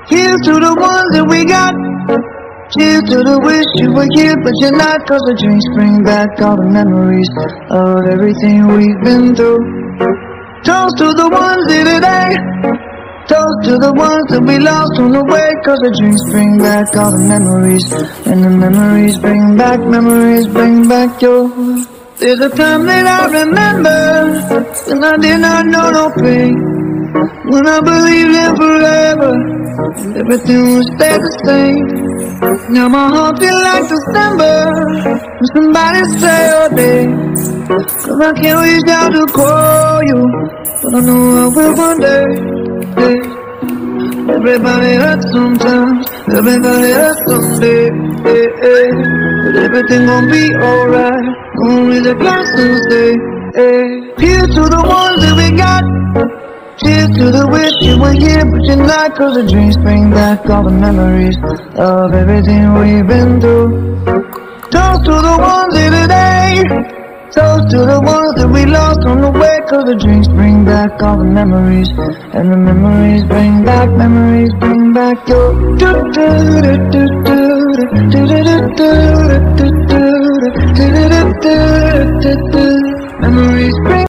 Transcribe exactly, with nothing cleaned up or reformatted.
Here's to the ones that we got. Cheers to the wish you were here, but you're not. Cause the drinks bring back all the memories of everything we've been through. Toast to the ones here today. Toast to the ones that we lost on the way. Cause the drinks bring back all the memories, and the memories bring back, memories bring back your. There's a time that I remember when I did not know no pain, when I believed in forever, everything would stay the same. Now my heart feels like December when somebody say your name. Cause I can't reach out to call you, but I know I will one day. Hey. Everybody hurts sometimes, everybody hurts someday. Hey, hey. But everything gon' be alright. Gonna raise a glass and say, hey. Here's to the ones that we got. Cheers to the wish you were here, but you're not. Cause the dreams bring back all the memories of everything we've been through. Toast to the ones here today. Toast to the ones that we lost on the way. Cause the dreams bring back all the memories, and the memories bring back, memories bring back your. Memories bring